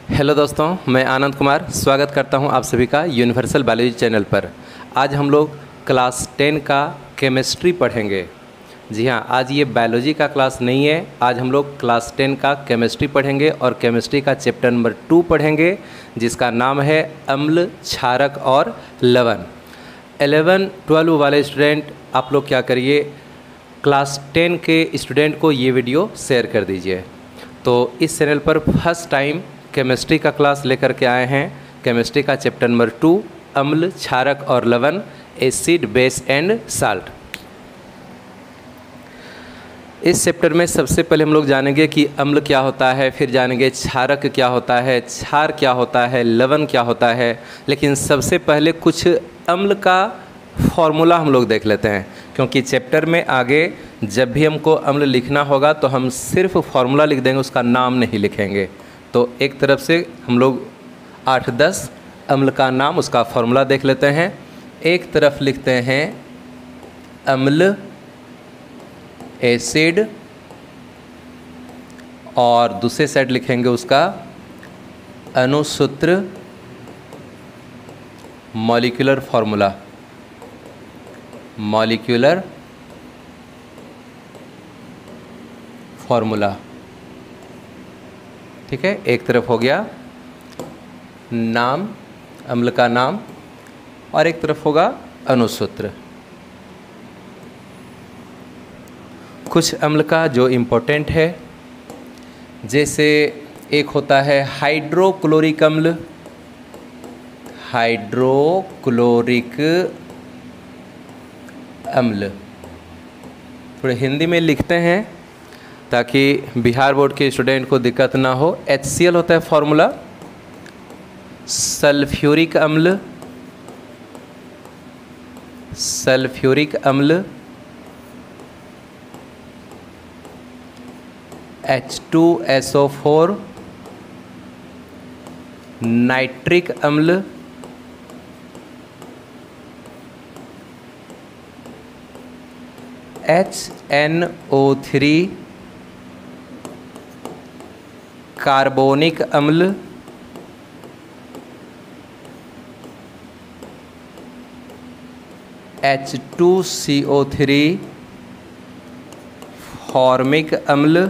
Hello दोस्तों, मैं आनंद कुमार स्वागत करता हूं आप सभी का यूनिवर्सल बायोलॉजी चैनल पर। आज हम लोग क्लास 10 का केमिस्ट्री पढ़ेंगे। जी हाँ, आज ये बायोलॉजी का क्लास नहीं है। आज हम लोग क्लास 10 का केमिस्ट्री पढ़ेंगे और केमिस्ट्री का चैप्टर नंबर 2 पढ़ेंगे, जिसका नाम है अम्ल, क्षारक और लवण। 11, 12 वाले स्टूडेंट आप लोग क्या करिए, क्लास 10 के स्टूडेंट को ये वीडियो शेयर कर दीजिए। तो इस चैनल पर फर्स्ट टाइम केमिस्ट्री का क्लास लेकर के आए हैं। केमिस्ट्री का चैप्टर नंबर 2 अम्ल, क्षारक और लवण, एसिड, बेस एंड साल्ट। इस चैप्टर में सबसे पहले हम लोग जानेंगे कि अम्ल क्या होता है, फिर जानेंगे क्षारक क्या होता है, क्षार क्या होता है, लवण क्या होता है। लेकिन सबसे पहले कुछ अम्ल का फॉर्मूला हम लोग देख लेते हैं, क्योंकि चैप्टर में आगे जब भी हमको अम्ल लिखना होगा तो हम सिर्फ फॉर्मूला लिख देंगे, उसका नाम नहीं लिखेंगे। तो एक तरफ से हम लोग 8-10 अम्ल का नाम, उसका फॉर्मूला देख लेते हैं। एक तरफ लिखते हैं अम्ल, एसिड, और दूसरे साइड लिखेंगे उसका अणुसूत्र, मॉलिक्यूलर फॉर्मूला, मॉलिक्यूलर फॉर्मूला। ठीक है, एक तरफ हो गया नाम, अम्ल का नाम, और एक तरफ होगा अणुसूत्र। कुछ अम्ल का जो इम्पोर्टेंट है, जैसे एक होता है हाइड्रोक्लोरिक अम्ल, हाइड्रोक्लोरिक अम्ल। थोड़े हिंदी में लिखते हैं ताकि बिहार बोर्ड के स्टूडेंट को दिक्कत ना हो। HCl होता है फॉर्मूला। सल्फ्यूरिक अम्ल, सल्फ्यूरिक अम्ल, H2SO4, नाइट्रिक अम्ल, HNO3, कार्बोनिक अम्ल, H2CO3, फॉर्मिक अम्ल,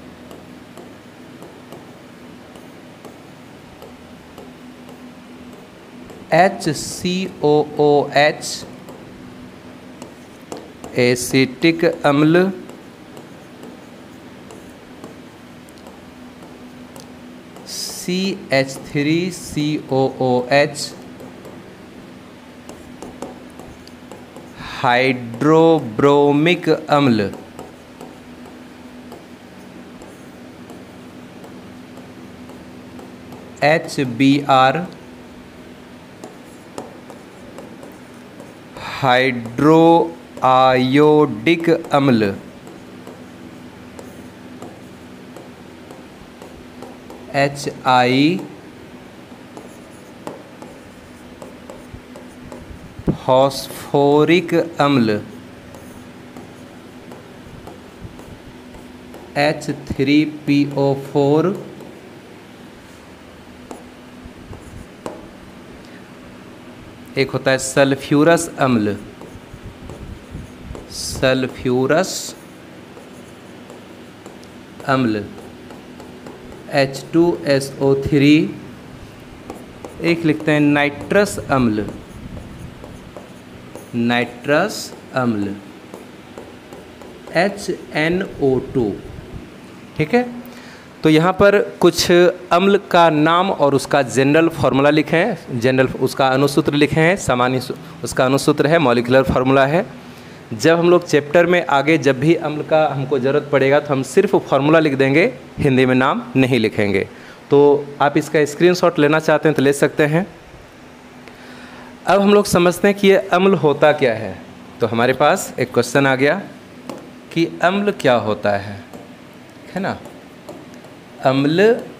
HCOOH, एसिटिक अम्ल, CH3COOH, हाइड्रोब्रोमिक अम्ल, HBr, हाइड्रो आयोडिक अम्ल, HI, फॉस्फोरिक अम्ल, H3PO4, एक होता है सल्फ्यूरस अम्ल, सल्फ्यूरस अम्ल, H2SO3, एक लिखते हैं नाइट्रस अम्ल, नाइट्रस अम्ल, HNO2। ठीक है, तो यहाँ पर कुछ अम्ल का नाम और उसका जनरल फार्मूला लिखे हैं। जनरल उसका अणुसूत्र लिखे हैं, सामान्य उसका अणुसूत्र है, मॉलिक्यूलर फार्मूला है। जब हम लोग चैप्टर में आगे जब भी अम्ल का हमको ज़रूरत पड़ेगा तो हम सिर्फ फार्मूला लिख देंगे, हिंदी में नाम नहीं लिखेंगे। तो आप इसका स्क्रीनशॉट लेना चाहते हैं तो ले सकते हैं। अब हम लोग समझते हैं कि ये अम्ल होता क्या है। तो हमारे पास एक क्वेश्चन आ गया कि अम्ल क्या होता है ना। अम्ल,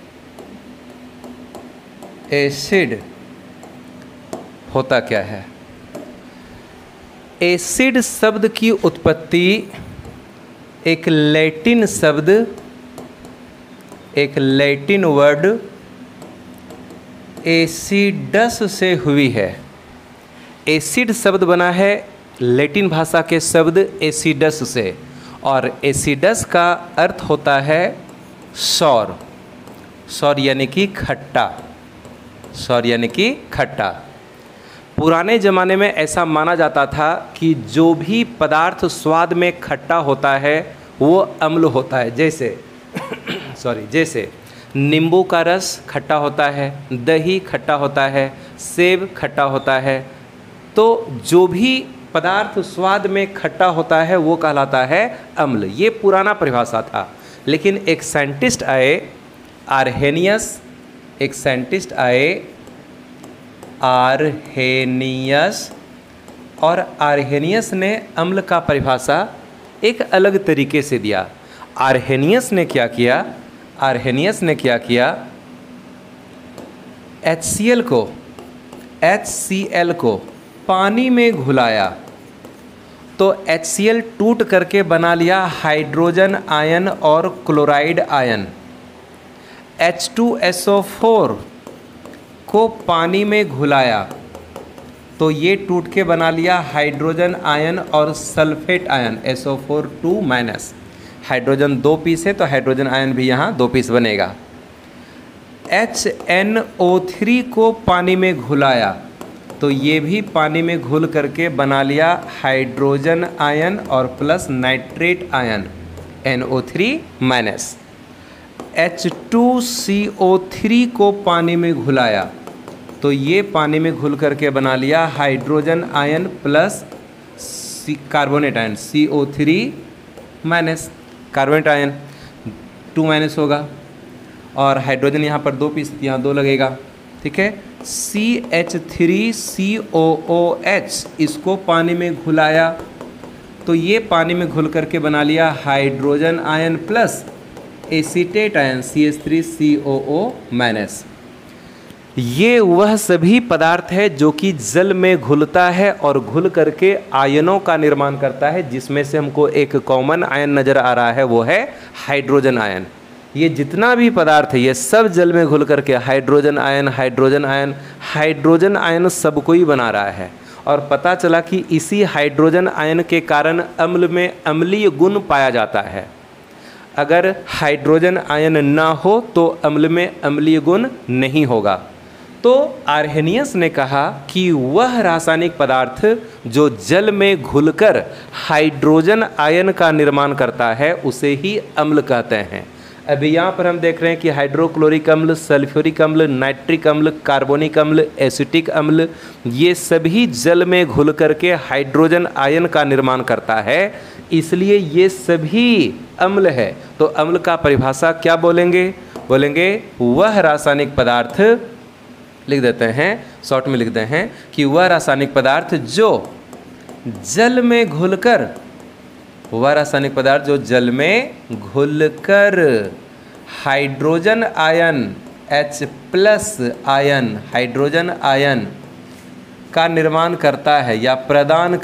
एसिड होता क्या है। एसिड शब्द की उत्पत्ति एक लैटिन शब्द, एक लैटिन वर्ड एसिडस से हुई है। एसिड शब्द बना है लैटिन भाषा के शब्द एसिडस से, और एसिडस का अर्थ होता है सौर। सौर यानी कि खट्टा। सौर यानी कि खट्टा। पुराने ज़माने में ऐसा माना जाता था कि जो भी पदार्थ स्वाद में खट्टा होता है वो अम्ल होता है। जैसे जैसे नींबू का रस खट्टा होता है, दही खट्टा होता है, सेब खट्टा होता है। तो जो भी पदार्थ स्वाद में खट्टा होता है वो कहलाता है अम्ल। ये पुराना परिभाषा था। लेकिन एक साइंटिस्ट आए आर्हेनियस, एक साइंटिस्ट आए आर्हेनियस, और आर्हेनियस ने अम्ल का परिभाषा एक अलग तरीके से दिया। आर्हेनियस ने क्या किया? आर्हेनियस ने क्या किया? HCl को, HCl को पानी में घुलाया तो HCl टूट करके बना लिया हाइड्रोजन आयन और क्लोराइड आयन। H2SO4 को पानी में घुलाया तो ये टूट के बना लिया हाइड्रोजन आयन और sulphate ion SO4 hydrogen 2 piece है तो हाइड्रोजन आयन भी यहाँ 2 पीस बनेगा। HNO3 को पानी में घुलाया तो ये भी पानी में घुल करके बना लिया हाइड्रोजन आयन और plus nitrate ion NO3-। H2CO3 को पानी में घुलाया तो ये पानी में घुल करके बना लिया hydrogen ion plus carbonate ion CO3- carbonate ion 2- होगा, और हाइड्रोजन यहाँ पर 2 पीस, यहाँ 2 लगेगा। ठीक है। CH3COOH इसको पानी में घुलाया तो ये पानी में घुल करके बना लिया hydrogen ion plus acetate ion CH3COO-। ये वह सभी पदार्थ है जो कि जल में घुलता है और घुल करके आयनों का निर्माण करता है, जिसमें से हमको एक कॉमन आयन नज़र आ रहा है, वो है हाइड्रोजन आयन। ये जितना भी पदार्थ है ये सब जल में घुल करके hydrogen ion hydrogen ion hydrogen ion सबको ही बना रहा है। और पता चला कि इसी हाइड्रोजन आयन के कारण अम्ल में अम्लीय गुण पाया जाता है। अगर हाइड्रोजन आयन ना हो तो अम्ल में अम्लीय गुण नहीं होगा। तो आर्हेनियस ने कहा कि वह रासायनिक पदार्थ जो जल में घुलकर हाइड्रोजन आयन का निर्माण करता है उसे ही अम्ल कहते हैं। अभी यहाँ पर हम देख रहे हैं कि हाइड्रोक्लोरिक अम्ल, सल्फ्यूरिक अम्ल, नाइट्रिक अम्ल, कार्बोनिक अम्ल, एसिटिक अम्ल, ये सभी जल में घुल करके हाइड्रोजन आयन का निर्माण करता है, इसलिए ये सभी अम्ल है। तो अम्ल का परिभाषा क्या बोलेंगे? बोलेंगे वह रासायनिक पदार्थ, लिख देते हैं शॉर्ट में, लिखते हैं कि वह रासायनिक पदार्थ जो जल में घुलकर, वह रासायनिक पदार्थ जो जल में घुलकर hydrogen ion H+ ion, hydrogen ion का निर्माण करता है या प्रदान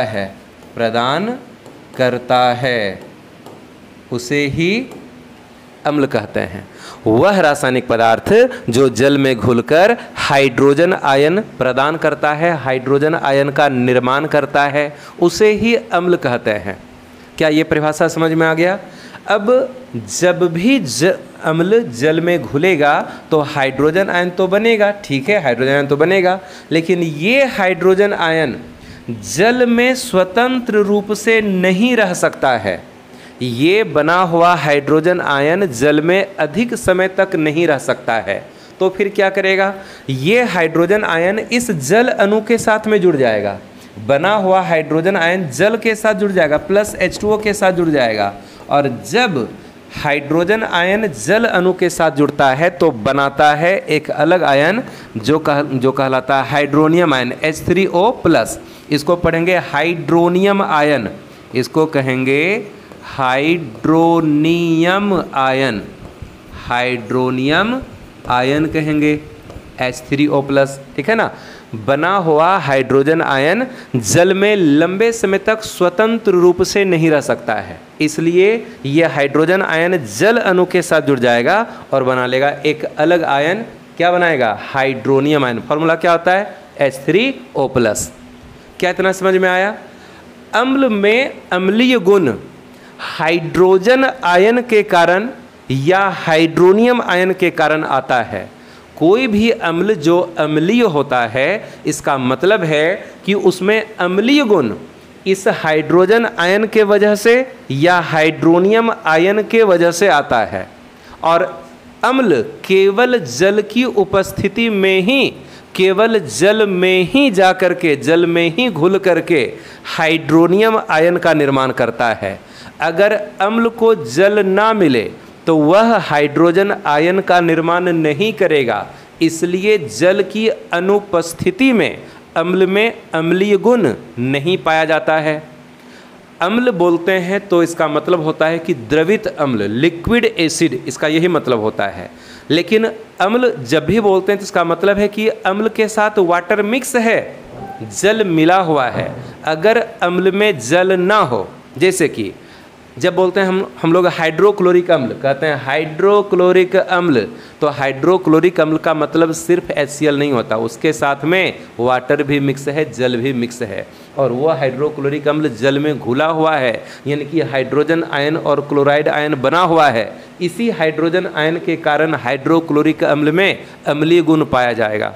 करता है, उसे ही अम्ल कहते हैं। वह रासायनिक पदार्थ जो जल में घुलकर हाइड्रोजन आयन प्रदान करता है, हाइड्रोजन आयन का निर्माण करता है, उसे ही अम्ल कहते हैं। क्या ये परिभाषा समझ में आ गया? अब जब भी अम्ल जल में घुलेगा तो हाइड्रोजन आयन तो बनेगा, ठीक है, हाइड्रोजन आयन तो बनेगा, लेकिन ये हाइड्रोजन आयन जल में स्वतंत्र रूप से नहीं रह सकता है। ये बना हुआ हाइड्रोजन आयन जल में अधिक समय तक नहीं रह सकता है। तो फिर क्या करेगा? ये हाइड्रोजन आयन इस जल अणु के साथ में जुड़ जाएगा। बना हुआ हाइड्रोजन आयन जल के साथ जुड़ जाएगा, प्लस H2O के साथ जुड़ जाएगा, और जब हाइड्रोजन आयन जल अणु के साथ जुड़ता है तो बनाता है एक अलग आयन जो कहलाता है हाइड्रोनियम आयन H3O+। इसको पढ़ेंगे हाइड्रोनियम आयन, इसको कहेंगे हाइड्रोनियम आयन, हाइड्रोनियम आयन कहेंगे H3O+, ठीक है ना। बना हुआ हाइड्रोजन आयन जल में लंबे समय तक स्वतंत्र रूप से नहीं रह सकता है, इसलिए यह हाइड्रोजन आयन जल अणु के साथ जुड़ जाएगा और बना लेगा एक अलग आयन क्या बनाएगा, हाइड्रोनियम आयन। फॉर्मूला क्या होता है, H3O+। क्या इतना समझ में आया? अम्ल में अम्लीय गुण हाइड्रोजन आयन के कारण या हाइड्रोनियम आयन के कारण आता है। कोई भी अम्ल जो अम्लीय होता है, इसका मतलब है कि उसमें अम्लीय गुण इस हाइड्रोजन आयन के वजह से या हाइड्रोनियम आयन के वजह से आता है। और अम्ल केवल जल की उपस्थिति में ही, केवल जल में ही जा करके, जल में ही घुल करके हाइड्रोनियम आयन का निर्माण करता है। अगर अम्ल को जल ना मिले तो वह हाइड्रोजन आयन का निर्माण नहीं करेगा। इसलिए जल की अनुपस्थिति में अम्ल में अम्लीय गुण नहीं पाया जाता है। अम्ल बोलते हैं तो इसका मतलब होता है कि द्रवित अम्ल, लिक्विड एसिड, इसका यही मतलब होता है। लेकिन अम्ल जब भी बोलते हैं तो इसका मतलब है कि अम्ल के साथ वाटर मिक्स है, जल मिला हुआ है। अगर अम्ल में जल ना हो, जैसे कि जब बोलते हैं हम लोग हाइड्रोक्लोरिक अम्ल, कहते हैं हाइड्रोक्लोरिक अम्ल, तो हाइड्रोक्लोरिक अम्ल का मतलब सिर्फ HCl नहीं होता, उसके साथ में वाटर भी मिक्स है, जल भी मिक्स है। और वह हाइड्रोक्लोरिक अम्ल जल में घुला हुआ है, यानी कि हाइड्रोजन आयन और क्लोराइड आयन बना हुआ है। इसी हाइड्रोजन आयन के कारण हाइड्रोक्लोरिक अम्ल में अम्लीय गुण पाया जाएगा।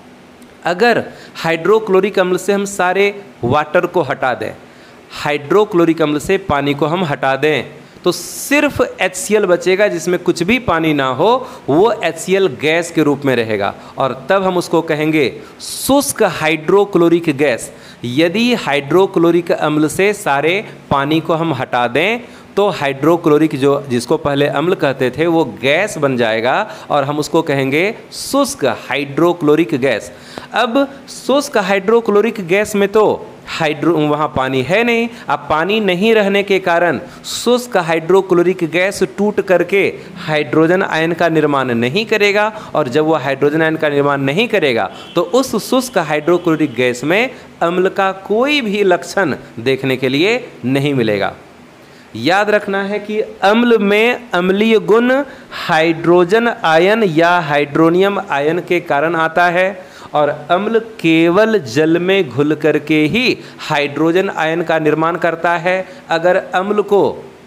अगर हाइड्रोक्लोरिक अम्ल से हम सारे वाटर को हटा दें, हाइड्रोक्लोरिक अम्ल से पानी को हम हटा दें, तो सिर्फ HCl बचेगा, जिसमें कुछ भी पानी ना हो, वो HCl गैस के रूप में रहेगा। और तब हम उसको कहेंगे शुष्क हाइड्रोक्लोरिक गैस। यदि हाइड्रोक्लोरिक अम्ल से सारे पानी को हम हटा दें तो हाइड्रोक्लोरिक, जो जिसको पहले अम्ल कहते थे, वो गैस बन जाएगा और हम उसको कहेंगे शुष्क हाइड्रोक्लोरिक गैस। अब शुष्क हाइड्रोक्लोरिक गैस में तो वहाँ पानी है नहीं। अब पानी नहीं रहने के कारण शुष्क हाइड्रोक्लोरिक गैस टूट करके हाइड्रोजन आयन का निर्माण नहीं करेगा। और जब वह हाइड्रोजन आयन का निर्माण नहीं करेगा तो उस शुष्क हाइड्रोक्लोरिक गैस में अम्ल का कोई भी लक्षण देखने के लिए नहीं मिलेगा। याद रखना है कि अम्ल में अम्लीय गुण हाइड्रोजन आयन या हाइड्रोनियम आयन के कारण आता है, और अम्ल केवल जल में घुल करके ही हाइड्रोजन आयन का निर्माण करता है। अगर अम्ल को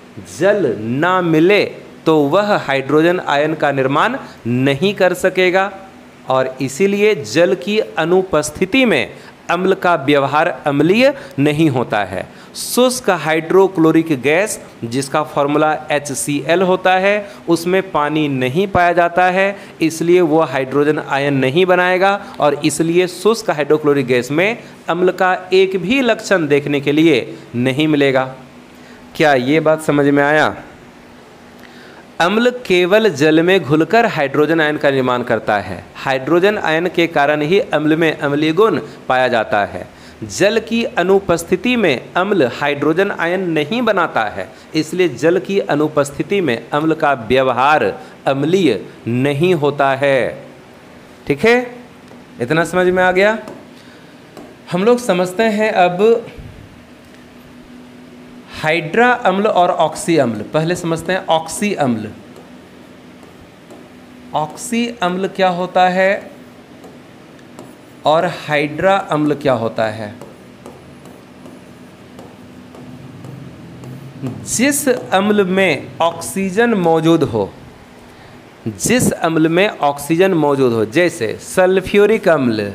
जल ना मिले तो वह हाइड्रोजन आयन का निर्माण नहीं कर सकेगा, और इसीलिए जल की अनुपस्थिति में अम्ल का व्यवहार अम्लीय नहीं होता है। शुष्क हाइड्रोक्लोरिक गैस, जिसका फॉर्मूला HCl होता है, उसमें पानी नहीं पाया जाता है, इसलिए वो हाइड्रोजन आयन नहीं बनाएगा, और इसलिए शुष्क हाइड्रोक्लोरिक गैस में अम्ल का एक भी लक्षण देखने के लिए नहीं मिलेगा। क्या ये बात समझ में आया? अम्ल केवल जल में घुलकर हाइड्रोजन आयन का निर्माण करता है। हाइड्रोजन आयन के कारण ही अम्ल में अम्लीय गुण पाया जाता है। जल की अनुपस्थिति में अम्ल हाइड्रोजन आयन नहीं बनाता है, इसलिए जल की अनुपस्थिति में अम्ल का व्यवहार अम्लीय नहीं होता है। ठीक है, इतना समझ में आ गया? हम लोग समझते हैं अब हाइड्रा अम्ल और ऑक्सी अम्ल। पहले समझते हैं ऑक्सी अम्ल। ऑक्सी अम्ल क्या होता है और हाइड्रा अम्ल क्या होता है? जिस अम्ल में ऑक्सीजन मौजूद हो, जिस अम्ल में ऑक्सीजन मौजूद हो, जैसे सल्फ्यूरिक अम्ल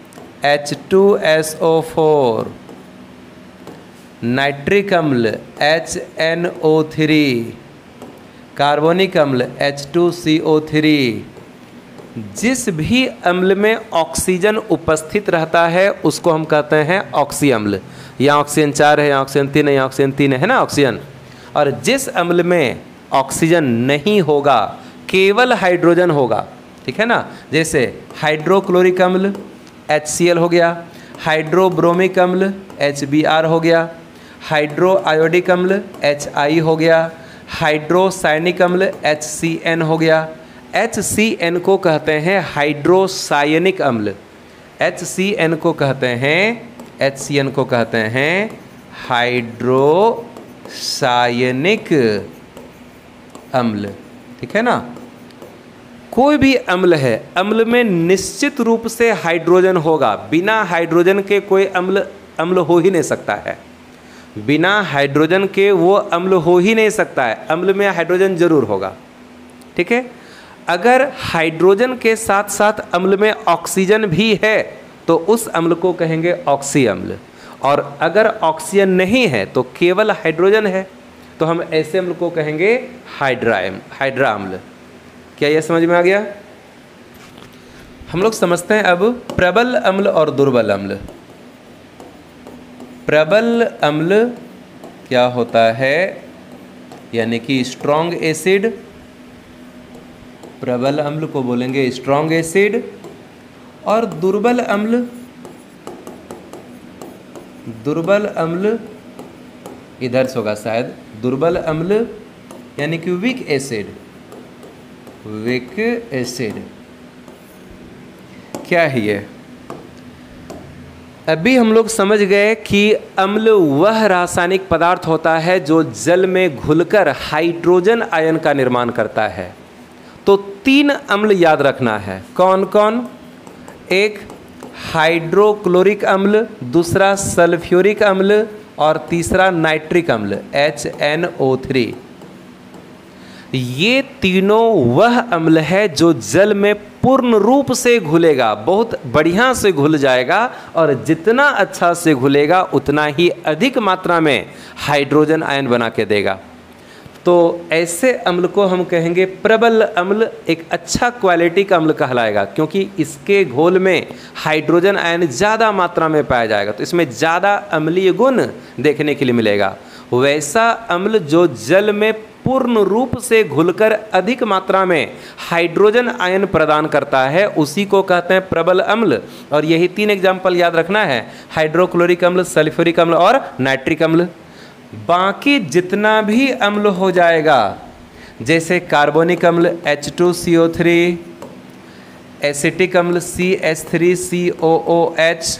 H2SO4, नाइट्रिक अम्ल HNO3, कार्बोनिक अम्ल H2CO3, जिस भी अम्ल में ऑक्सीजन उपस्थित रहता है उसको हम कहते हैं ऑक्सी अम्ल। यहाँ ऑक्सीजन 4 है, यहाँ ऑक्सीजन 3 है, यहाँ ऑक्सीजन 3 है ना ऑक्सीजन। और जिस अम्ल में ऑक्सीजन नहीं होगा, केवल हाइड्रोजन होगा, ठीक है ना, जैसे हाइड्रोक्लोरिक अम्ल HCl हो गया, हाइड्रोब्रोमिक अम्ल HBr हो गया, हाइड्रो आयोडिक अम्ल HI हो गया, हाइड्रोसायनिक अम्ल HCN हो गया। HCN को कहते हैं हाइड्रोसायनिक अम्ल। HCN को कहते हैं, HCN को कहते हैं हाइड्रोसायनिक अम्ल। ठीक है ना। कोई भी अम्ल है, अम्ल में निश्चित रूप से हाइड्रोजन होगा। बिना हाइड्रोजन के कोई अम्ल हो ही नहीं सकता है। बिना हाइड्रोजन के वो अम्ल हो ही नहीं सकता है। अम्ल में हाइड्रोजन जरूर होगा। ठीक है। अगर हाइड्रोजन के साथ साथ अम्ल में ऑक्सीजन भी है तो उस अम्ल को कहेंगे ऑक्सी अम्ल। और अगर ऑक्सीजन नहीं है तो केवल हाइड्रोजन है तो हम ऐसे अम्ल को कहेंगे हाइड्रा अम्ल। क्या यह समझ में आ गया? हम लोग समझते हैं अब प्रबल अम्ल और दुर्बल अम्ल। प्रबल अम्ल क्या होता है, यानी कि स्ट्रॉन्ग एसिड। प्रबल अम्ल को बोलेंगे स्ट्रॉन्ग एसिड। और दुर्बल अम्ल इधर से होगा शायद। दुर्बल अम्ल यानी कि वीक एसिड। वीक एसिड क्या है ये? अभी हम लोग समझ गए कि अम्ल वह रासायनिक पदार्थ होता है जो जल में घुलकर हाइड्रोजन आयन का निर्माण करता है। तो 3 अम्ल याद रखना है। कौन कौन? एक हाइड्रोक्लोरिक अम्ल, दूसरा सल्फ्यूरिक अम्ल और तीसरा नाइट्रिक अम्ल HNO3। ये तीनों वह अम्ल है जो जल में पूर्ण रूप से घुलेगा, बहुत बढ़िया से घुल जाएगा और जितना अच्छा से घुलेगा उतना ही अधिक मात्रा में हाइड्रोजन आयन बना के देगा। तो ऐसे अम्ल को हम कहेंगे प्रबल अम्ल। एक अच्छा क्वालिटी का अम्ल कहलाएगा क्योंकि इसके घोल में हाइड्रोजन आयन ज़्यादा मात्रा में पाया जाएगा, तो इसमें ज़्यादा अम्लीय गुण देखने के लिए मिलेगा। वैसा अम्ल जो जल में पूर्ण रूप से घुलकर अधिक मात्रा में हाइड्रोजन आयन प्रदान करता है उसी को कहते हैं प्रबल अम्ल। और यही 3 एग्जाम्पल याद रखना है, हाइड्रोक्लोरिक अम्ल, सल्फ्यूरिक अम्ल और नाइट्रिक अम्ल। बाकी जितना भी अम्ल हो जाएगा, जैसे कार्बोनिक अम्ल H2CO3, एसिटिक अम्ल CH3COOH,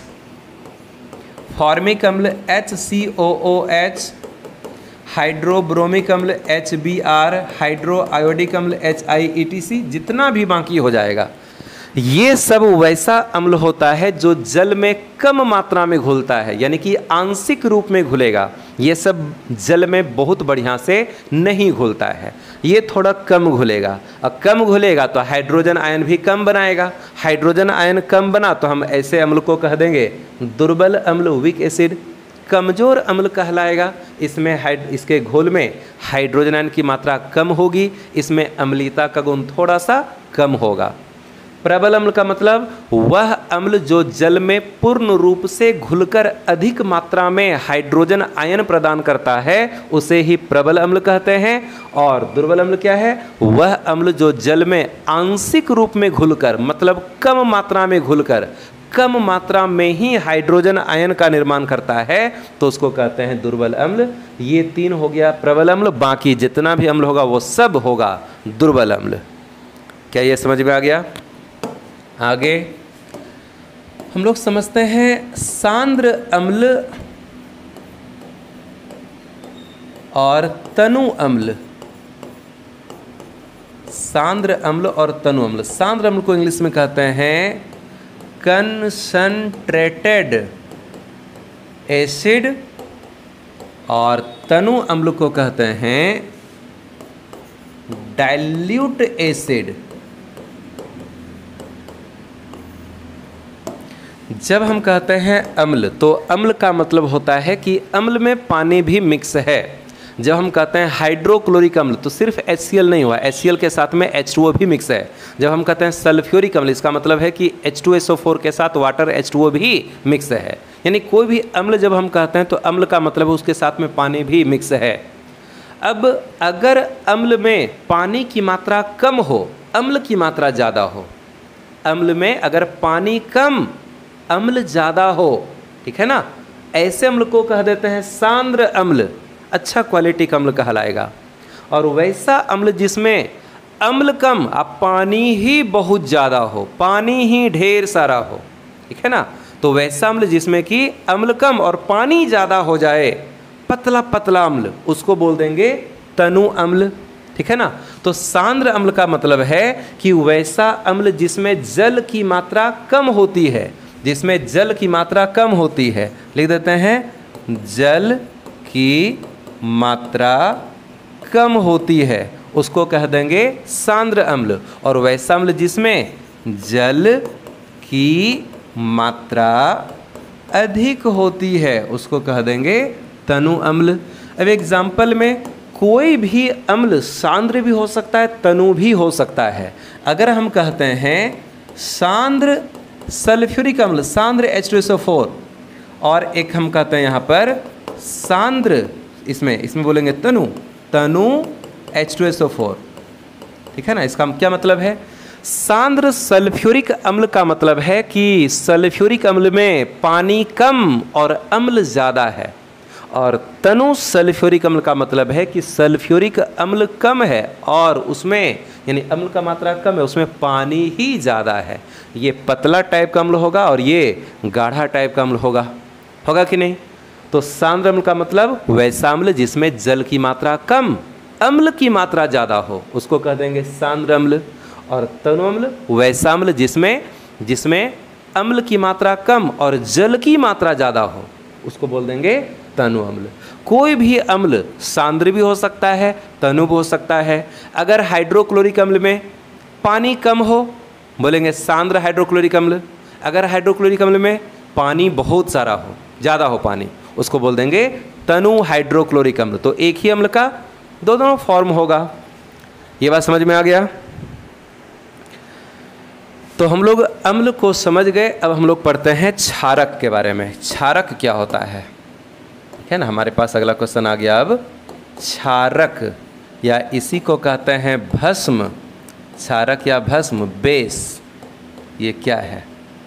फॉर्मिक अम्ल HCOOH, हाइड्रोब्रोमिक अम्ल HBr, हाइड्रो आयोडिक अम्ल HIETC, जितना भी बाकी हो जाएगा ये सब वैसा अम्ल होता है जो जल में कम मात्रा में घुलता है, यानी कि आंशिक रूप में घुलेगा। ये सब जल में बहुत बढ़िया से नहीं घुलता है, ये थोड़ा कम घुलेगा। और कम घुलेगा तो हाइड्रोजन आयन भी कम बनाएगा। हाइड्रोजन आयन कम बना तो हम ऐसे अम्ल को कह देंगे दुर्बल अम्ल, वीक एसिड। कमज़ोर अम्ल कहलाएगा, इसमें इसके घोल में हाइड्रोजन आयन की मात्रा कम होगी, इसमें अम्लीयता का गुण थोड़ा सा कम होगा। प्रबल अम्ल का मतलब वह अम्ल जो जल में पूर्ण रूप से घुलकर अधिक मात्रा में हाइड्रोजन आयन प्रदान करता है उसे ही प्रबल अम्ल कहते हैं। और दुर्बल अम्ल क्या है? वह अम्ल जो जल में आंशिक रूप में घुलकर, मतलब कम मात्रा में घुलकर, कम मात्रा में ही हाइड्रोजन आयन का निर्माण करता है, तो उसको कहते हैं दुर्बल अम्ल। ये 3 हो गया प्रबल अम्ल। बाकी जितना भी अम्ल होगा वो सब होगा दुर्बल अम्ल। क्या ये समझ में आ गया? आगे हम लोग समझते हैं सांद्र अम्ल और तनु अम्ल। सांद्र अम्ल और तनु अम्ल। सांद्र अम्ल को इंग्लिश में कहते हैं कंसंट्रेटेड एसिड और तनु अम्ल को कहते हैं डाइल्यूट एसिड। जब हम कहते हैं अम्ल तो अम्ल का मतलब होता है कि अम्ल में पानी भी मिक्स है। जब हम कहते हैं हाइड्रोक्लोरिक अम्ल तो सिर्फ HCl नहीं हुआ, HCl के साथ में H2O भी मिक्स है। जब हम कहते हैं सल्फ्यूरिक अम्ल, इसका मतलब है कि H2SO4 के साथ वाटर H2O भी मिक्स है। यानी कोई भी अम्ल जब हम कहते हैं तो अम्ल का मतलब उसके साथ में पानी भी मिक्स है। अब अगर अम्ल में पानी की मात्रा कम हो, अम्ल की मात्रा ज़्यादा हो, अम्ल में अगर पानी कम अम्ल ज़्यादा हो, ठीक है ना, ऐसे अम्ल को कह देते हैं सांद्र अम्ल। अच्छा क्वालिटी का अम्ल कहलाएगा। और वैसा अम्ल जिसमें अम्ल कम अब पानी ही बहुत ज़्यादा हो, पानी ही ढेर सारा हो, ठीक है ना, तो वैसा अम्ल जिसमें कि अम्ल कम और पानी ज़्यादा हो जाए, पतला पतला अम्ल, उसको बोल देंगे तनु अम्ल। ठीक है ना। तो सांद्र अम्ल का मतलब है कि वैसा अम्ल जिसमें जल की मात्रा कम होती है, जिसमें जल की मात्रा कम होती है। लिख देते हैं, जल की मात्रा कम होती है उसको कह देंगे सांद्र अम्ल। और वैसा अम्ल जिसमें जल की मात्रा अधिक होती है उसको कह देंगे तनु अम्ल। अब एग्जाम्पल में कोई भी अम्ल सांद्र भी हो सकता है, तनु भी हो सकता है। अगर हम कहते हैं सांद्र सल्फ्यूरिक अम्ल, सांद्र H2SO4, और एक हम कहते हैं यहाँ पर सांद्र, इसमें बोलेंगे तनु H2SO4, ठीक है ना। इसका क्या मतलब है? सांद्र सल्फ्यूरिक अम्ल का मतलब है कि सल्फ्यूरिक अम्ल में पानी कम और अम्ल ज़्यादा है, और तनु सल्फ्यूरिक अम्ल का मतलब है कि सल्फ्यूरिक अम्ल कम है और उसमें यानी अम्ल का मात्रा कम है, उसमें पानी ही ज़्यादा है। ये पतला टाइप का अम्ल होगा और ये गाढ़ा टाइप का अम्ल होगा कि नहीं? तो सांद्र अम्ल का मतलब वैसा अम्ल जिसमें जल की मात्रा कम, अम्ल की मात्रा ज़्यादा हो, उसको कह देंगे सांद्र अम्ल। और तनु अम्ल वैसा अम्ल जिसमें अम्ल की मात्रा कम और जल की मात्रा ज़्यादा हो, उसको बोल देंगे तनु अम्ल। कोई भी अम्ल सांद्र भी हो सकता है, तनु भी हो सकता है। अगर हाइड्रोक्लोरिक अम्ल में पानी कम हो, बोलेंगे सांद्र हाइड्रोक्लोरिक अम्ल। अगर हाइड्रोक्लोरिक अम्ल में पानी बहुत सारा हो, ज़्यादा हो पानी, उसको बोल देंगे तनु हाइड्रोक्लोरिक अम्ल। तो एक ही अम्ल का दोनों फॉर्म होगा। ये बात समझ में आ गया? तो हम लोग अम्ल को समझ गए। अब हम लोग पढ़ते हैं क्षारक के बारे में। क्षारक क्या होता है, ठीक है ना। हमारे पास अगला क्वेश्चन आ गया। अब क्षारक, या इसी को कहते हैं भस्म, क्षारक या भस्म, बेस, ये क्या है?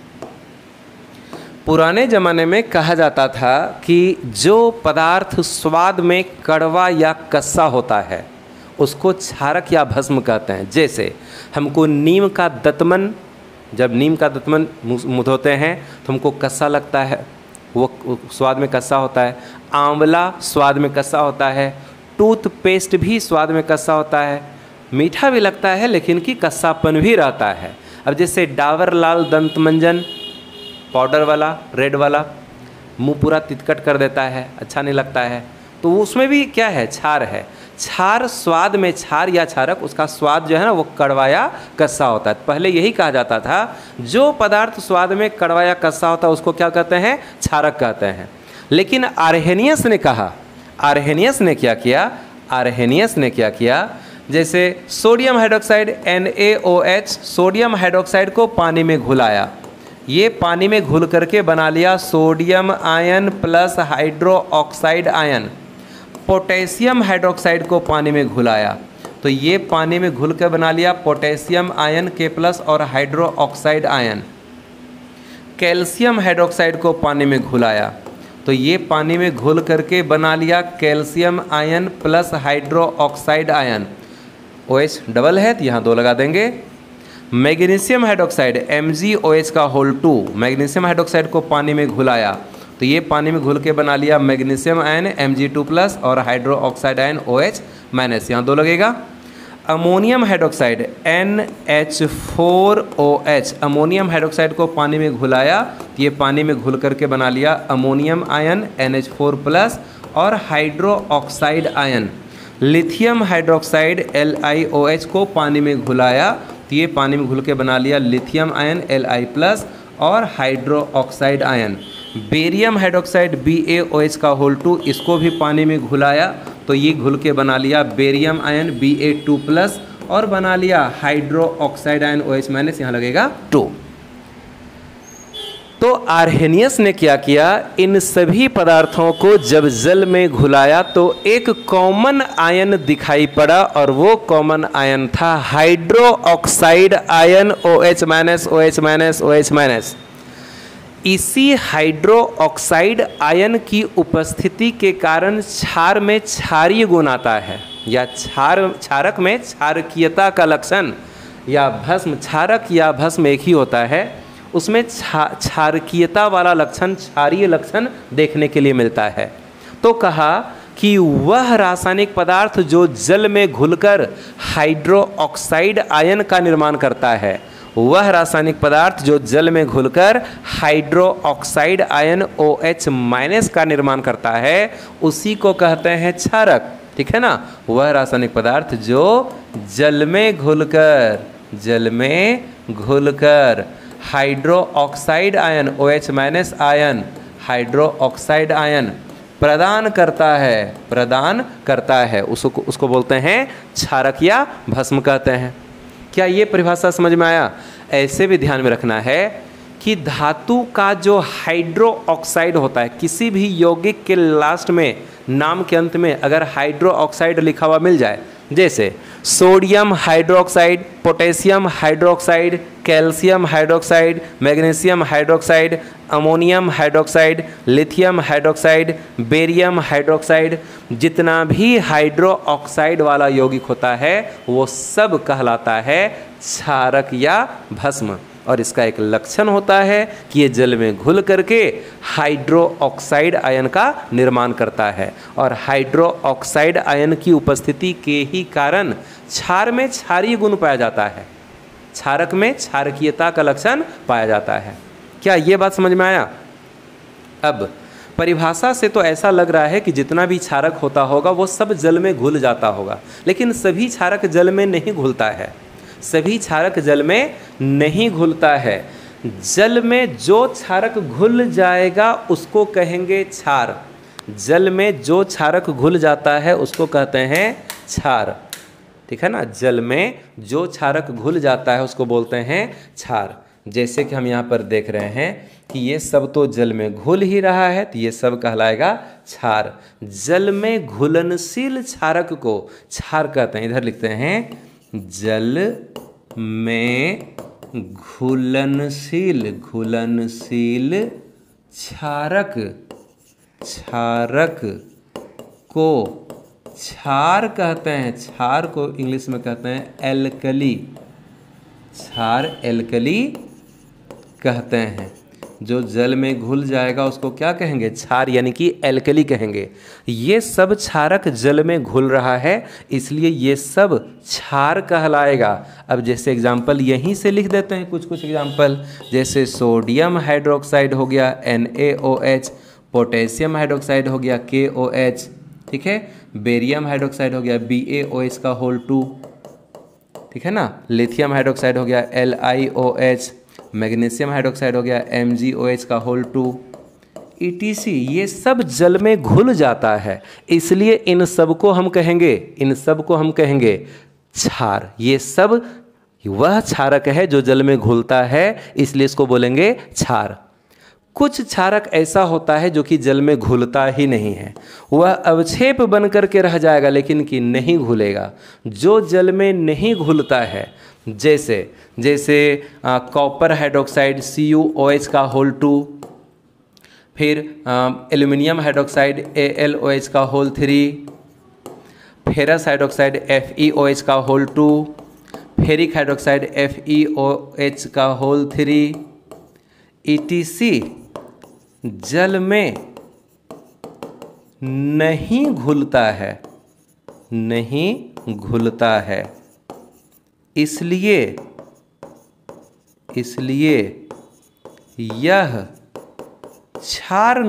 पुराने ज़माने में कहा जाता था कि जो पदार्थ स्वाद में कड़वा या कस्सा होता है उसको क्षारक या भस्म कहते हैं। जैसे हमको नीम का दतमन, जब नीम का दतमन मुँह धोते हैं तो हमको कस्सा लगता है, वो स्वाद में कस्सा होता है। आंवला स्वाद में कस्सा होता है। टूथपेस्ट भी स्वाद में कस्सा होता है, मीठा भी लगता है लेकिन कि कस्सापन भी रहता है। अब जैसे डाबर लाल दंत मंजन पाउडर वाला, रेड वाला, मुंह पूरा तितकट कर देता है, अच्छा नहीं लगता है, तो उसमें भी क्या है? क्षार है। क्षार स्वाद में, क्षार या क्षारक, उसका स्वाद जो है ना वो कड़वा या कस्सा होता है। पहले यही कहा जाता था, जो पदार्थ स्वाद में कड़वा या कस्सा होता है उसको क्या कहते हैं? क्षारक कहते हैं। लेकिन आर्हेनियस ने कहा, आर्हेनियस ने क्या किया? आर्हेनियस ने क्या किया? जैसे sodium hydroxide NaOH, sodium hydroxide को पानी में घुलाया, ये पानी में घुल करके बना लिया sodium ion plus hydro oxide ion. Potassium hydroxide को पानी में घुलाया तो ये पानी में घुल कर बना लिया पोटेशियम आयन K+ और hydro oxide ion. Calcium hydroxide को पानी में घुलाया तो ये पानी में घुल करके बना लिया calcium ion plus hydro oxide ion. OH double है तो यहाँ 2 लगा देंगे। Magnesium hydroxide MgOH2, magnesium hydroxide को पानी में घुलाया तो ये पानी में घुल के बना लिया मैग्नीशियम आयन Mg2+ और हाइड्रो ऑक्साइड आयन OH-, यहाँ 2 लगेगा। Ammonium hydroxide NH4OH, ammonium hydroxide को पानी में घुलाया तो ये पानी में घुल करके बना लिया अमोनियम आयन NH4+ और hydro oxide ion. Lithium hydroxide LiOH को पानी में घुलाया तो ये पानी में घुल के बना लिया लिथियम आयन Li+ और hydro oxide ion. Barium hydroxide BaOH2, इसको भी पानी में घुलाया तो ये घुल के बना लिया बेरियम आयन Ba2+ और बना लिया हाइड्रो ऑक्साइड आयन OH-, यहाँ लगेगा 2। तो आर्हेनियस ने क्या किया? इन सभी पदार्थों को जब जल में घुलाया तो एक कॉमन आयन दिखाई पड़ा और वो कॉमन आयन था हाइड्रो ऑक्साइड आयन OH-, इसी हाइड्रो ऑक्साइड आयन की उपस्थिति के कारण क्षार में क्षारीय गुण आता है, या क्षारक में क्षारकीयता का लक्षण, या भस्म, क्षारक या भस्म एक ही होता है, उसमें क्षारकीयता वाला लक्षण, क्षारीय लक्षण देखने के लिए मिलता है। तो कहा कि वह रासायनिक पदार्थ जो जल में घुलकर हाइड्रोक्साइड आयन का निर्माण करता है, वह रासायनिक पदार्थ जो जल में घुलकर हाइड्रोक्साइड आयन OH- का निर्माण करता है, उसी को कहते हैं क्षारक। ठीक है ना, वह रासायनिक पदार्थ जो जल में घुलकर hydroxide ion OH- ion hydroxide ion प्रदान करता है, उसको बोलते हैं क्षारक या भस्म कहते हैं। क्या ये परिभाषा समझ में आया? ऐसे भी ध्यान में रखना है कि धातु का जो हाइड्रोक्साइड होता है, किसी भी यौगिक के लास्ट में, नाम के अंत में अगर हाइड्रोक्साइड लिखा हुआ मिल जाए, जैसे sodium hydroxide, potassium hydroxide, calcium hydroxide, magnesium hydroxide, ammonium hydroxide, lithium hydroxide, barium hydroxide, जितना भी हाइड्रोक्साइड वाला यौगिक होता है वो सब कहलाता है क्षारक या भस्म। और इसका एक लक्षण होता है कि ये जल में घुल करके हाइड्रोक्साइड आयन का निर्माण करता है, और हाइड्रोक्साइड आयन की उपस्थिति के ही कारण क्षार में क्षारीय गुण पाया जाता है, क्षारक में क्षारकीयता का लक्षण पाया जाता है। क्या ये बात समझ में आया? अब परिभाषा से तो ऐसा लग रहा है कि जितना भी क्षारक होता होगा वो सब जल में घुल जाता होगा, लेकिन सभी क्षारक जल में नहीं घुलता है, सभी क्षारक जल में नहीं घुलता है। जल में जो क्षारक घुल जाएगा उसको कहेंगे क्षार। जल में जो क्षारक घुल जाता है उसको कहते हैं क्षार। ठीक है ना, जल में जो क्षारक घुल जाता है उसको बोलते हैं क्षार। जैसे कि हम यहाँ पर देख रहे हैं कि ये सब तो जल में घुल ही रहा है, तो ये सब कहलाएगा क्षार। जल में घुलनशील क्षारक को क्षार कहते हैं। इधर लिखते हैं जल में घुलनशील क्षारक को क्षार कहते हैं। क्षार को इंग्लिश में कहते हैं एल्कली। क्षार एल्कली कहते हैं। जो जल में घुल जाएगा उसको क्या कहेंगे? क्षार, यानी कि एल्कली कहेंगे। ये सब क्षारक जल में घुल रहा है, इसलिए ये सब क्षार कहलाएगा। अब जैसे एग्जाम्पल यहीं से लिख देते हैं कुछ एग्जाम्पल, जैसे सोडियम हाइड्रोक्साइड हो गया NaOH, पोटेशियम हाइड्रोक्साइड हो गया KOH, ठीक है, बेरियम हाइड्रोक्साइड हो गया BaOH2, ठीक है ना, लिथियम हाइड्रोक्साइड हो गया LiOH, मैग्नीशियम हाइड्रोक्साइड हो गया MgOH2, ETC। ये सब जल में घुल जाता है, इसलिए इन सब को हम कहेंगे क्षार। ये सब वह क्षारक है जो जल में घुलता है, इसलिए इसको बोलेंगे क्षार। कुछ क्षारक ऐसा होता है जो कि जल में घुलता ही नहीं है, वह अवक्षेप बन करके रह जाएगा लेकिन कि नहीं घुलेगा। जो जल में नहीं घुलता है, जैसे कॉपर हाइड्रोक्साइड CuOH2, फिर aluminium hydroxide AlOH3, ferrous hydroxide FeOH2, ferric hydroxide FeOH3, ETC जल में नहीं घुलता है, इसलिए यह क्षार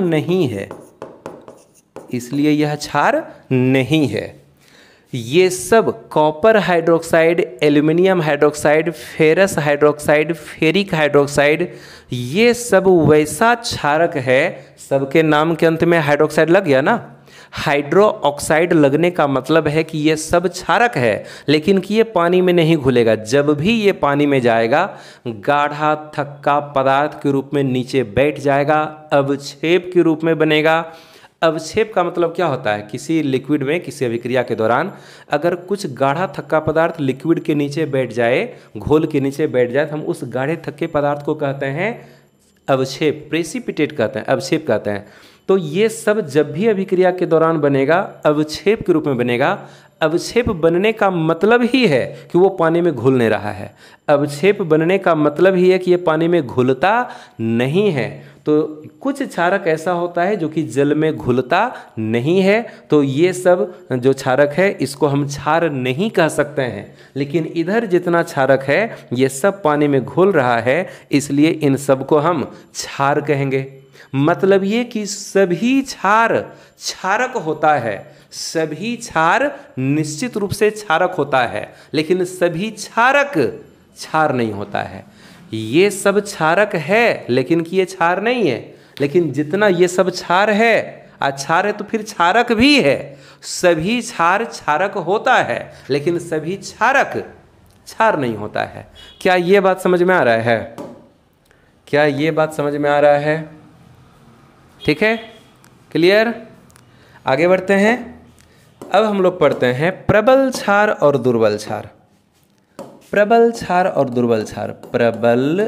नहीं है। ये सब copper hydroxide, aluminium hydroxide, ferrous hydroxide, ferric hydroxide, ये सब वैसा क्षारक है, सबके नाम के अंत में हाइड्रोक्साइड लग गया ना। हाइड्रोक्साइड लगने का मतलब है कि ये सब क्षारक है, लेकिन कि ये पानी में नहीं घुलेगा। जब भी ये पानी में जाएगा गाढ़ा थक्का पदार्थ के रूप में नीचे बैठ जाएगा, अवक्षेप के रूप में बनेगा। अवक्षेप का मतलब क्या होता है? किसी लिक्विड में किसी अभिक्रिया के दौरान अगर कुछ गाढ़ा थक्का पदार्थ लिक्विड के नीचे बैठ जाए, घोल के नीचे बैठ जाए, तो हम उस गाढ़े थक्के पदार्थ को कहते हैं अवक्षेप, प्रेसिपिटेट कहते हैं, अवक्षेप कहते हैं। तो ये सब जब भी अभिक्रिया के दौरान बनेगा अवक्षेप के रूप में बनेगा। अवक्षेप बनने का मतलब ही है कि वो पानी में घुल नहीं रहा है। अवक्षेप बनने का मतलब ही है कि ये पानी में घुलता नहीं है। तो कुछ क्षारक ऐसा होता है जो कि जल में घुलता नहीं है, तो ये सब जो क्षारक है इसको हम क्षार नहीं कह सकते हैं। लेकिन इधर जितना क्षारक है ये सब पानी में घुल रहा है, इसलिए इन सब को हम क्षार कहेंगे। मतलब ये कि सभी क्षार क्षारक होता है, सभी क्षार निश्चित रूप से क्षारक होता है, लेकिन सभी क्षारक क्षार नहीं होता है। ये सब क्षारक है लेकिन कि ये क्षार नहीं है। लेकिन जितना ये सब क्षार है, क्षार है तो फिर क्षारक भी है। सभी क्षार क्षारक होता है लेकिन सभी क्षारक क्षार नहीं होता है। क्या ये बात समझ में आ रहा है? क्या ये बात समझ में आ रहा है? ठीक है, क्लियर? आगे बढ़ते हैं। अब हम लोग पढ़ते हैं प्रबल क्षार और दुर्बल क्षार। प्रबल क्षार और दुर्बल क्षार। प्रबल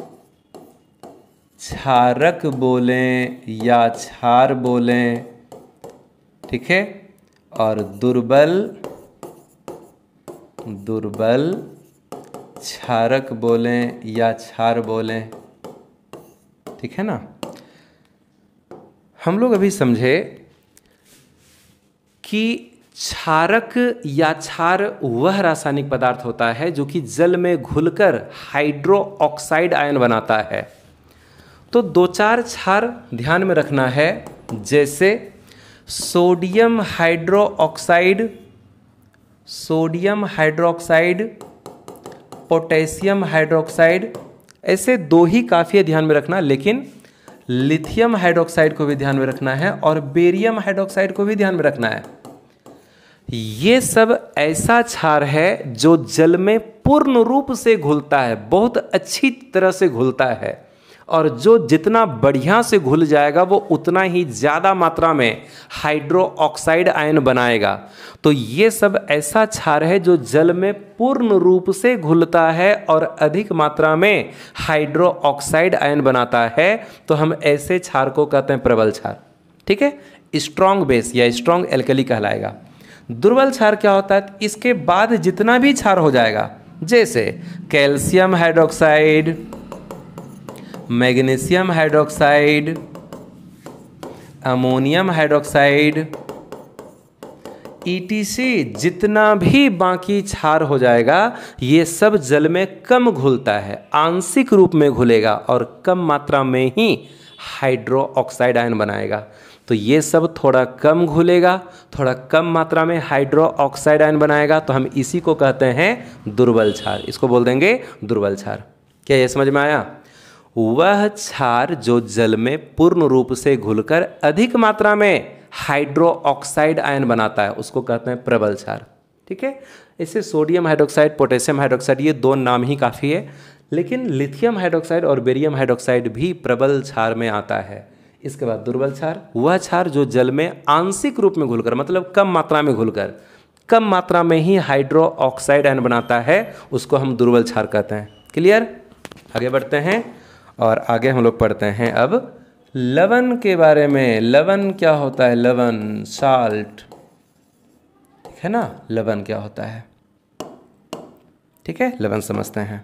क्षारक बोलें या क्षार बोलें, ठीक है, और दुर्बल क्षारक बोलें या क्षार बोलें, ठीक है ना। हम लोग अभी समझे कि क्षारक या क्षार वह रासायनिक पदार्थ होता है जो कि जल में घुलकर हाइड्रो ऑक्साइड आयन बनाता है। तो दो चार क्षार ध्यान में रखना है, जैसे sodium hydro oxide, potassium hydroxide, ऐसे दो ही काफ़ी है ध्यान में रखना। लेकिन लिथियम हाइड्रोक्साइड को भी ध्यान में रखना है और बेरियम हाइड्रोक्साइड को भी ध्यान में रखना है। ये सब ऐसा क्षार है जो जल में पूर्ण रूप से घुलता है, बहुत अच्छी तरह से घुलता है, और जो जितना बढ़िया से घुल जाएगा वो उतना ही ज़्यादा मात्रा में हाइड्रो ऑक्साइड आयन बनाएगा। तो ये सब ऐसा क्षार है जो जल में पूर्ण रूप से घुलता है और अधिक मात्रा में हाइड्रो ऑक्साइड आयन बनाता है। तो हम ऐसे क्षार को कहते हैं प्रबल क्षार, ठीक है। स्ट्रॉन्ग बेस या स्ट्रॉन्ग एल्कली कहलाएगा। दुर्बल क्षार क्या होता है? इसके बाद जितना भी क्षार हो जाएगा, जैसे calcium hydroxide, magnesium hydroxide, ammonium hydroxide, ETC, जितना भी बाकी क्षार हो जाएगा ये सब जल में कम घुलता है, आंशिक रूप में घुलेगा और कम मात्रा में ही हाइड्रो ऑक्साइड आयन बनाएगा। तो ये सब थोड़ा कम घुलेगा, थोड़ा कम मात्रा में हाइड्रो ऑक्साइड आयन बनाएगा, तो हम इसी को कहते हैं दुर्बल क्षार। इसको बोल देंगे दुर्बल क्षार। क्या ये समझ में आया? वह क्षार जो जल में पूर्ण रूप से घुलकर अधिक मात्रा में हाइड्रो ऑक्साइड आयन बनाता है उसको कहते हैं प्रबल क्षार, ठीक है। इससे सोडियम हाइड्रोक्साइड, पोटेशियम हाइड्रोक्साइड, ये दो नाम ही काफ़ी है, लेकिन लिथियम हाइड्रोक्साइड और बेरियम हाइड्रोक्साइड भी प्रबल क्षार में आता है। इसके बाद दुर्बल क्षार, वह क्षार जो जल में आंशिक रूप में घुलकर, मतलब कम मात्रा में घुलकर कम मात्रा में ही हाइड्रो ऑक्साइड आयन बनाता है, उसको हम दुर्बल क्षार कहते हैं। क्लियर? आगे बढ़ते हैं और आगे हम लोग पढ़ते हैं अब लवण के बारे में। लवण क्या होता है? लवण, साल्ट, ठीक है ना। लवण क्या होता है? ठीक है, लवण समझते हैं।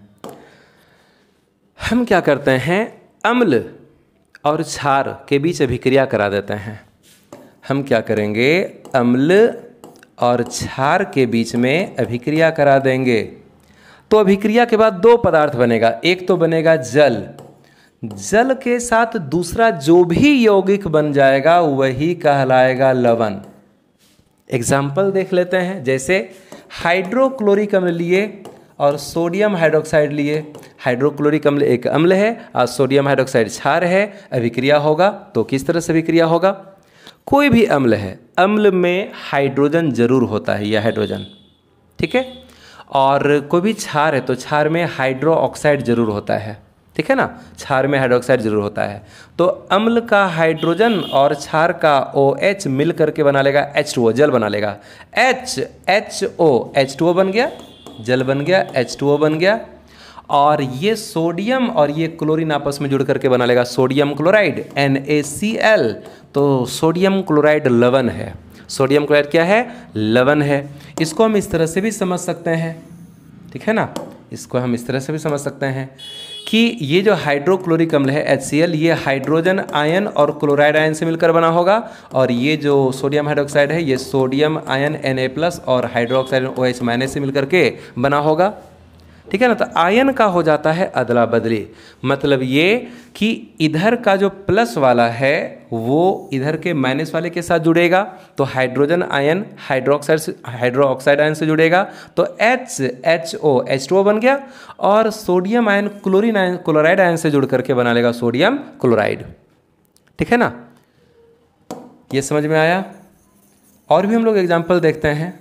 हम क्या करते हैं? अम्ल और क्षार के बीच अभिक्रिया करा देते हैं। हम क्या करेंगे? अम्ल और क्षार के बीच में अभिक्रिया करा देंगे। तो अभिक्रिया के बाद दो पदार्थ बनेगा, एक तो बनेगा जल, जल के साथ दूसरा जो भी यौगिक बन जाएगा वही कहलाएगा लवण। एग्जाम्पल देख लेते हैं, जैसे हाइड्रोक्लोरिक अम्ल लिए और सोडियम हाइड्रोक्साइड लिए। हाइड्रोक्लोरिक अम्ल एक अम्ल है और सोडियम हाइड्रोक्साइड क्षार है। अभिक्रिया होगा तो किस तरह से अभिक्रिया होगा? कोई भी अम्ल है, अम्ल में हाइड्रोजन जरूर होता है, यह हाइड्रोजन, ठीक है। और कोई भी क्षार है तो क्षार में हाइड्रो ऑक्साइड जरूर होता है, ठीक है ना। क्षार में हाइड्रोक्साइड जरूर होता है। तो अम्ल का हाइड्रोजन और क्षार का OH मिल करके बना लेगा H2O, जल बना लेगा। HO, H2O बन गया, जल बन गया, H2O बन गया। और ये सोडियम और ये क्लोरीन आपस में जुड़ करके बना लेगा सोडियम क्लोराइड NaCl। तो सोडियम क्लोराइड लवण है। सोडियम क्लोराइड क्या है? लवण है। इसको हम इस तरह से भी समझ सकते हैं, ठीक है ना, इसको हम इस तरह से भी समझ सकते हैं कि ये जो हाइड्रोक्लोरिक अम्ल है HCl, ये हाइड्रोजन आयन और क्लोराइड आयन से मिलकर बना होगा, और ये जो सोडियम हाइड्रोक्साइड है ये सोडियम आयन Na+ और हाइड्रोक्साइड OH- से मिलकर के बना होगा, ठीक है ना। तो आयन का हो जाता है अदला बदली, मतलब ये कि इधर का जो प्लस वाला है वो इधर के माइनस वाले के साथ जुड़ेगा, तो हाइड्रोजन आयन हाइड्रोक्साइड आयन से जुड़ेगा, तो H2O बन गया, और सोडियम आयन क्लोराइड आयन से जुड़ करके बना लेगा सोडियम क्लोराइड, ठीक है ना। ये समझ में आया। और भी हम लोग एग्जाम्पल देखते हैं।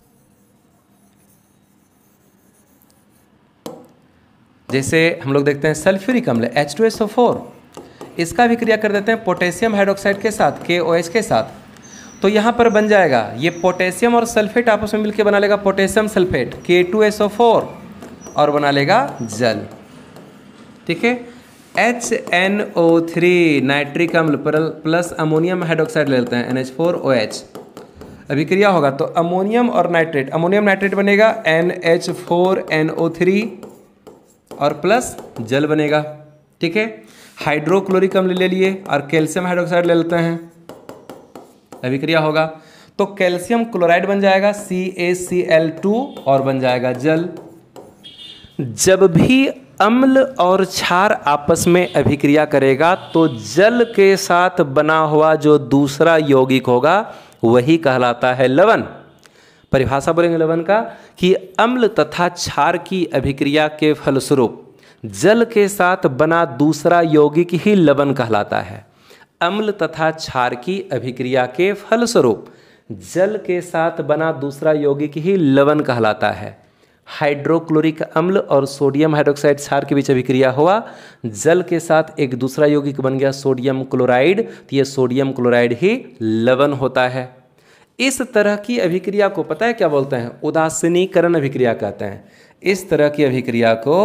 जैसे हम लोग देखते हैं सल्फ्यूरिक अम्ल H2SO4, इसका भी क्रिया कर देते हैं पोटेशियम हाइड्रोक्साइड के साथ KOH के साथ, तो यहाँ पर बन जाएगा ये पोटेशियम और सल्फेट आपस में मिलकर बना लेगा पोटेशियम सल्फेट K2SO4 और बना लेगा जल, ठीक है। HNO3 नाइट्रिक अम्ल प्लस अमोनियम हाइड्रोक्साइड ले लेते हैं NH4OH, अभी क्रिया होगा तो अमोनियम और नाइट्रेट, अमोनियम नाइट्रेट बनेगा NH4NO3 और प्लस जल बनेगा, ठीक है। हाइड्रोक्लोरिक अम्ल ले लिए और कैल्शियम हाइड्रोक्साइड ले लेते हैं, अभी क्रिया होगा तो कैल्शियम क्लोराइड बन जाएगा CaCl2 और बन जाएगा जल। जब भी अम्ल और क्षार आपस में अभिक्रिया करेगा तो जल के साथ बना हुआ जो दूसरा यौगिक होगा वही कहलाता है लवण। परिभाषा बोलेंगे लवण का कि अम्ल तथा क्षार की अभिक्रिया के फलस्वरूप जल के साथ बना दूसरा यौगिक ही लवण कहलाता है। अम्ल तथा क्षार की अभिक्रिया के फलस्वरूप जल के साथ बना दूसरा यौगिक ही लवण कहलाता है। हाइड्रोक्लोरिक अम्ल और सोडियम हाइड्रोक्साइड क्षार के बीच अभिक्रिया हुआ, जल के साथ एक दूसरा यौगिक बन गया सोडियम क्लोराइड, तो ये सोडियम क्लोराइड ही लवण होता है। इस तरह की अभिक्रिया को पता है क्या बोलते हैं? उदासीनीकरण अभिक्रिया कहते हैं। इस तरह की अभिक्रिया को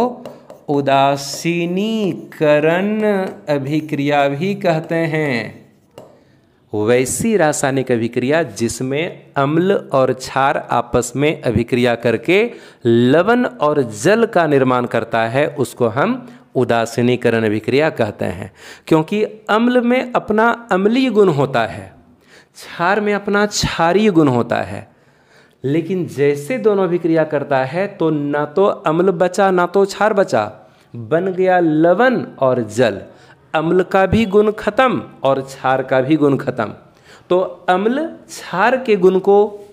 उदासीनीकरण अभिक्रिया भी कहते हैं। वैसी रासायनिक अभिक्रिया जिसमें अम्ल और क्षार आपस में अभिक्रिया करके लवण और जल का निर्माण करता है उसको हम उदासीनीकरण अभिक्रिया कहते हैं। क्योंकि अम्ल में अपना अम्लीय गुण होता है, क्षार में अपना क्षारीय गुण होता है, लेकिन जैसे दोनों अभिक्रिया करता है तो ना तो अम्ल बचा ना तो क्षार बचा, बन गया लवण और जल। अम्ल का भी गुण खत्म और क्षार का भी गुण खत्म, तो अम्ल क्षार के गुण को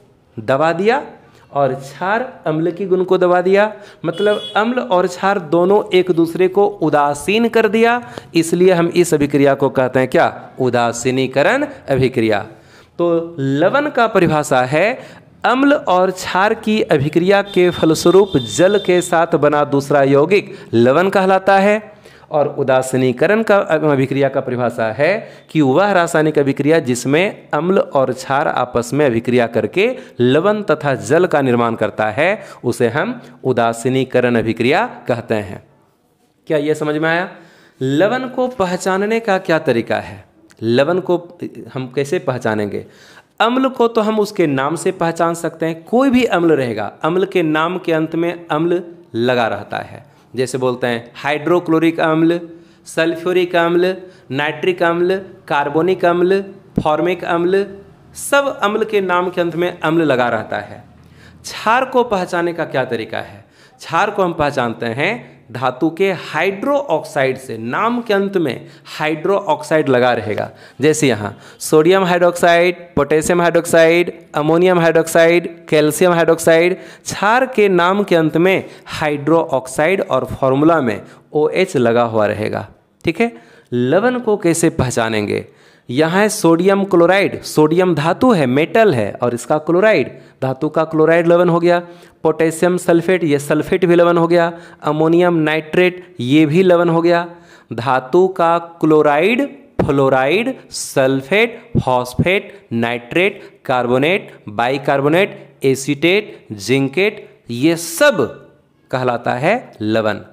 दबा दिया और क्षार अम्ल के गुण को दबा दिया, मतलब अम्ल और क्षार दोनों एक दूसरे को उदासीन कर दिया। इसलिए हम इस अभिक्रिया को कहते हैं क्या? उदासीनीकरण अभिक्रिया। तो लवण का परिभाषा है अम्ल और क्षार की अभिक्रिया के फलस्वरूप जल के साथ बना दूसरा यौगिक लवण कहलाता है, और उदासीनीकरण का अभिक्रिया का परिभाषा है कि वह रासायनिक अभिक्रिया जिसमें अम्ल और क्षार आपस में अभिक्रिया करके लवण तथा जल का निर्माण करता है उसे हम उदासीनीकरण अभिक्रिया कहते हैं। क्या यह समझ में आया? लवण को पहचानने का क्या तरीका है? लवण को हम कैसे पहचानेंगे? अम्ल को तो हम उसके नाम से पहचान सकते हैं। कोई भी अम्ल रहेगा, अम्ल के नाम के अंत में अम्ल लगा रहता है। जैसे बोलते हैं हाइड्रोक्लोरिक अम्ल, सल्फ्यूरिक अम्ल, नाइट्रिक अम्ल, कार्बोनिक अम्ल, फॉर्मिक अम्ल, सब अम्ल के नाम के अंत में अम्ल लगा रहता है। क्षार को पहचानने का क्या तरीका है? क्षार को हम पहचानते हैं धातु के हाइड्रो ऑक्साइड से, नाम के अंत में हाइड्रो ऑक्साइड लगा रहेगा। जैसे यहाँ sodium hydroxide, potassium hydroxide, ammonium hydroxide, calcium hydroxide, क्षार के नाम के अंत में हाइड्रो ऑक्साइड और फॉर्मूला में OH लगा हुआ रहेगा, ठीक है। लवण को कैसे पहचानेंगे? यहाँ है सोडियम क्लोराइड, सोडियम धातु है, मेटल है, और इसका क्लोराइड, धातु का क्लोराइड लवण हो गया। पोटेशियम सल्फेट, ये सल्फेट भी लवण हो गया। अमोनियम नाइट्रेट, ये भी लवण हो गया। धातु का chloride, fluoride, sulphate, phosphate, nitrate, carbonate, bicarbonate, acetate, zincate, ये सब कहलाता है लवण।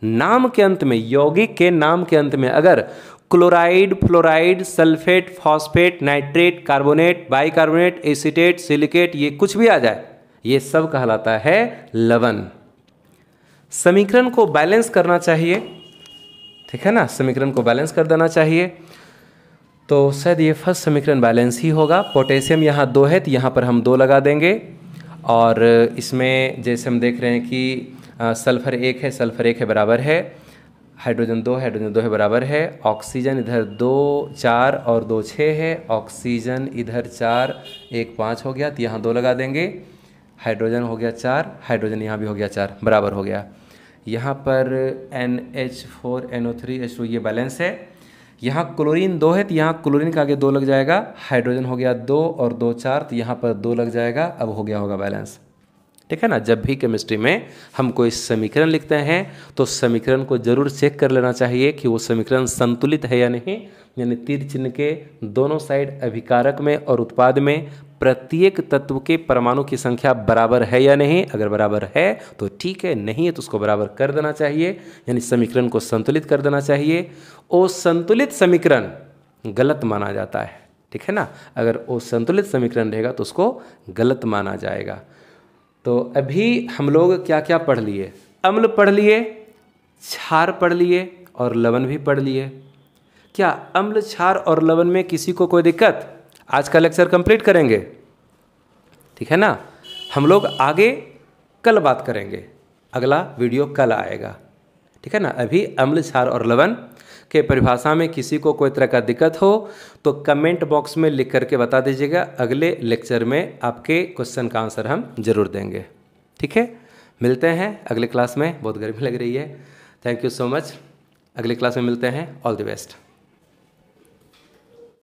नाम के अंत में, यौगिक के नाम के अंत में अगर chloride, fluoride, sulphate, phosphate, nitrate, carbonate, bicarbonate, acetate, silicate, ये कुछ भी आ जाए, ये सब कहलाता है लवण। समीकरण को बैलेंस करना चाहिए, ठीक है ना, समीकरण को बैलेंस कर देना चाहिए। तो शायद ये फर्स्ट समीकरण बैलेंस ही होगा। पोटेशियम यहाँ 2 है तो यहाँ पर हम 2 लगा देंगे। और इसमें जैसे हम देख रहे हैं कि सल्फर 1 है, सल्फर 1 है बराबर है, हाइड्रोजन 2 है बराबर है, ऑक्सीजन इधर 2 4 और 2 6 है, ऑक्सीजन इधर 4 1 5 हो गया तो यहाँ 2 लगा देंगे। हाइड्रोजन हो गया 4, हाइड्रोजन यहाँ भी हो गया 4, बराबर हो गया। यहाँ पर NH4NO3H2 ये बैलेंस है। यहाँ क्लोरीन 2 है तो यहाँ क्लोरीन का आगे 2 लग जाएगा। हाइड्रोजन हो गया 2 और 2 4 तो यहाँ पर 2 लग जाएगा। अब हो गया होगा बैलेंस, ठीक है ना। जब भी केमिस्ट्री में हम कोई समीकरण लिखते हैं तो समीकरण को जरूर चेक कर लेना चाहिए कि वो समीकरण संतुलित है या नहीं, यानी तीर चिन्ह के दोनों साइड अभिकारक में और उत्पाद में प्रत्येक तत्व के परमाणु की संख्या बराबर है या नहीं। अगर बराबर है तो ठीक है, नहीं है तो उसको बराबर कर देना चाहिए, यानी समीकरण को संतुलित कर देना चाहिए। वो संतुलित समीकरण गलत माना जाता है, ठीक है ना। अगर वो संतुलित समीकरण रहेगा तो उसको गलत माना जाएगा। तो अभी हम लोग क्या क्या पढ़ लिए? अम्ल पढ़ लिए, क्षार पढ़ लिए और लवण भी पढ़ लिए। क्या अम्ल, क्षार और लवण में किसी को कोई दिक्कत? आज का लेक्चर कंप्लीट करेंगे, ठीक है ना। हम लोग आगे कल बात करेंगे, अगला वीडियो कल आएगा, ठीक है ना। अभी अम्ल, क्षार और लवण के परिभाषा में किसी को कोई तरह का दिक्कत हो तो कमेंट बॉक्स में लिख करके बता दीजिएगा। अगले लेक्चर में आपके क्वेश्चन का आंसर हम जरूर देंगे, ठीक है। मिलते हैं अगले क्लास में। बहुत गर्मी लग रही है। Thank you so much. अगले क्लास में मिलते हैं। All the best.